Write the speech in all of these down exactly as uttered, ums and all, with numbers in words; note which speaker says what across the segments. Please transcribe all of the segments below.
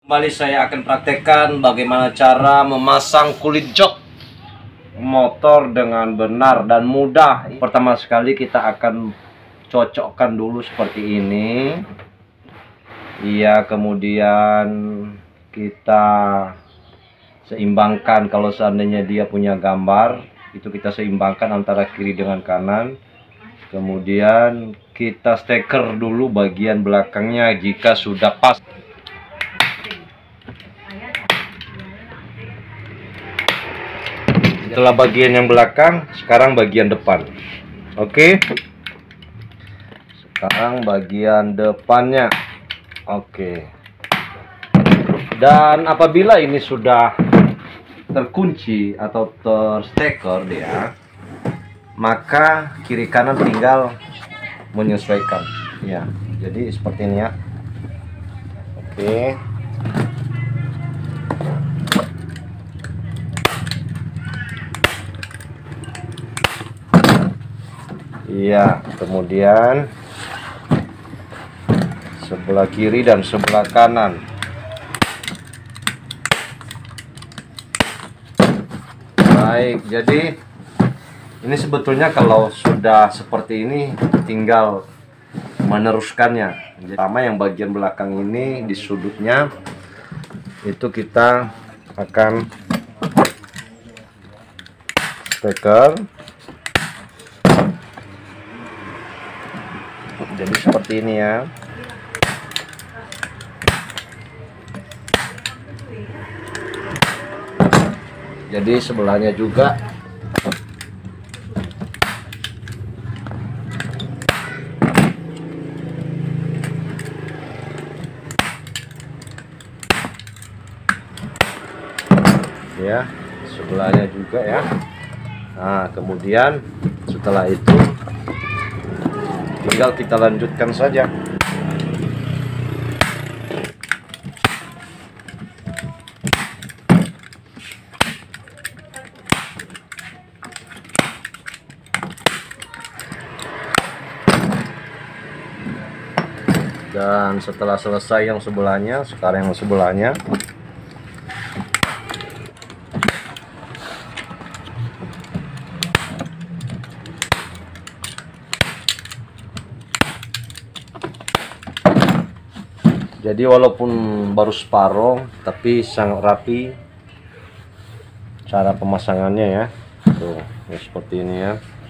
Speaker 1: Kembali saya akan praktekkan bagaimana cara memasang kulit jok motor dengan benar dan mudah. Pertama sekali kita akan cocokkan dulu seperti ini. Iya, kemudian kita seimbangkan. Kalau seandainya dia punya gambar, itu kita seimbangkan antara kiri dengan kanan. Kemudian kita steker dulu bagian belakangnya jika sudah pas. Setelah bagian yang belakang, sekarang bagian depan. Oke. Sekarang bagian depannya. Oke. Dan apabila ini sudah terkunci atau tersteker dia, maka kiri kanan tinggal menyesuaikan. Ya, jadi seperti ini ya. Oke. Iya, kemudian sebelah kiri dan sebelah kanan. Baik, jadi ini sebetulnya kalau sudah seperti ini tinggal meneruskannya. Pertama yang bagian belakang ini di sudutnya itu kita akan steker. Jadi seperti ini ya. Jadi sebelahnya juga. Ya, sebelahnya juga ya. Nah, kemudian setelah itu tinggal kita lanjutkan saja. Dan setelah selesai yang sebelahnya, sekarang yang sebelahnya. Jadi walaupun baru separuh, tapi sangat rapi cara pemasangannya ya. Tuh, ya seperti ini ya.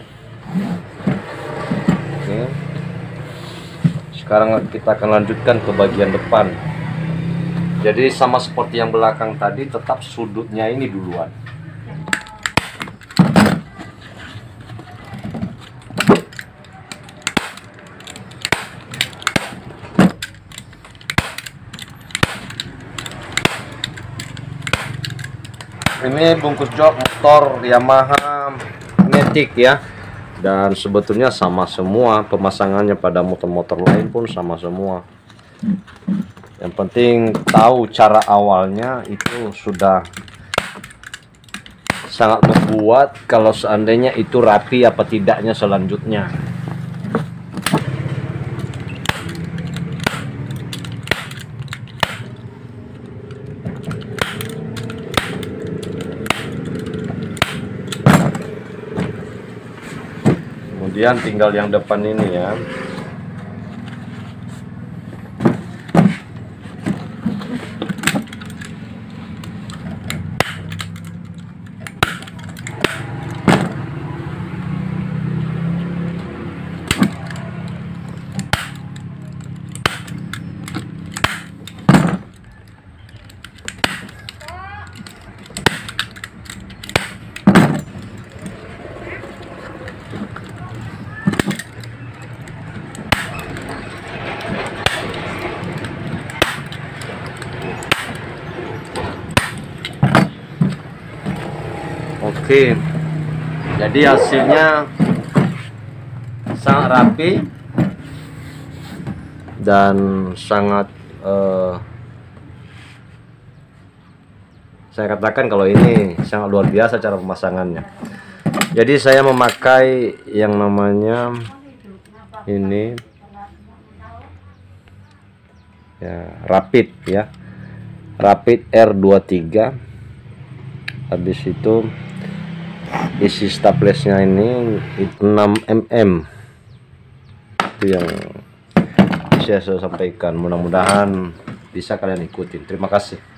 Speaker 1: Oke. Sekarang kita akan lanjutkan ke bagian depan. Jadi sama seperti yang belakang tadi, tetap sudutnya ini duluan. Ini bungkus jok motor Yamaha Matic ya, dan sebetulnya sama semua pemasangannya pada motor-motor lain pun sama semua. Yang penting tahu cara awalnya itu sudah sangat membuat kalau seandainya itu rapi apa tidaknya selanjutnya. Kemudian tinggal yang depan ini ya. Oke, jadi hasilnya sangat rapi dan sangat eh, saya katakan kalau ini sangat luar biasa cara pemasangannya. Jadi saya memakai yang namanya ini ya, rapid ya. Rapid R dua puluh tiga. Habis itu isi staplesnya ini enam milimeter. Itu yang bisa saya sampaikan, mudah-mudahan bisa kalian ikutin. Terima kasih.